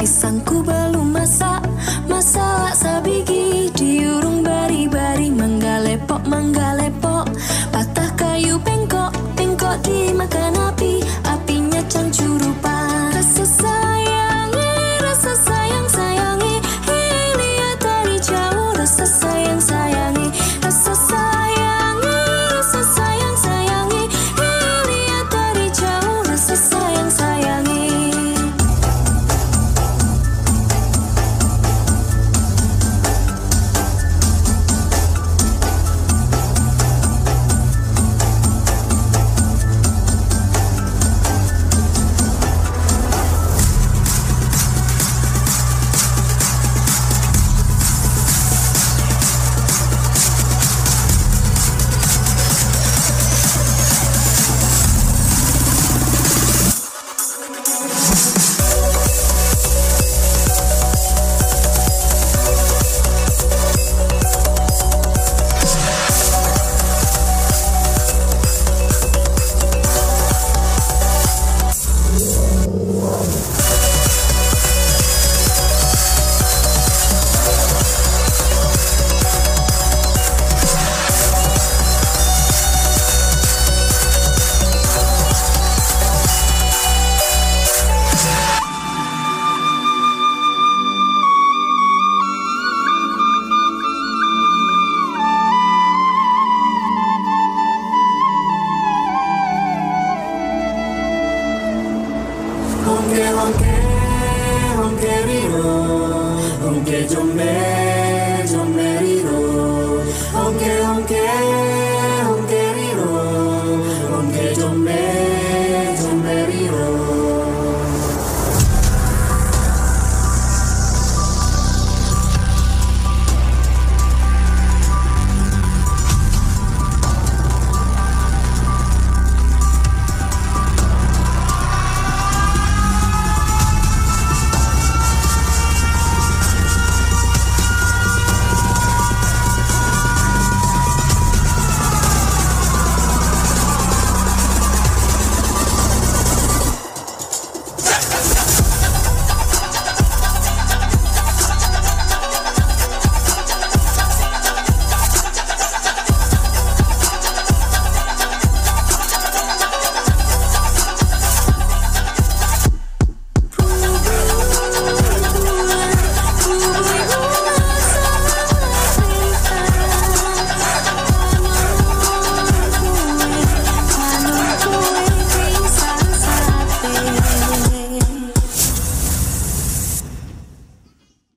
pisangku belum masak, masak sabigi diurung bari-bari, mangga lepok patah kayu bengkok dimakan api, apinya cangcurupan. Rasa sayang sayangi, lihat dari jauh. Rasa sayang sayangi, rasa sayang sayangi, lihat dari jauh. Rasa sayang sayangi. Honke riro, honke jombe riro, honke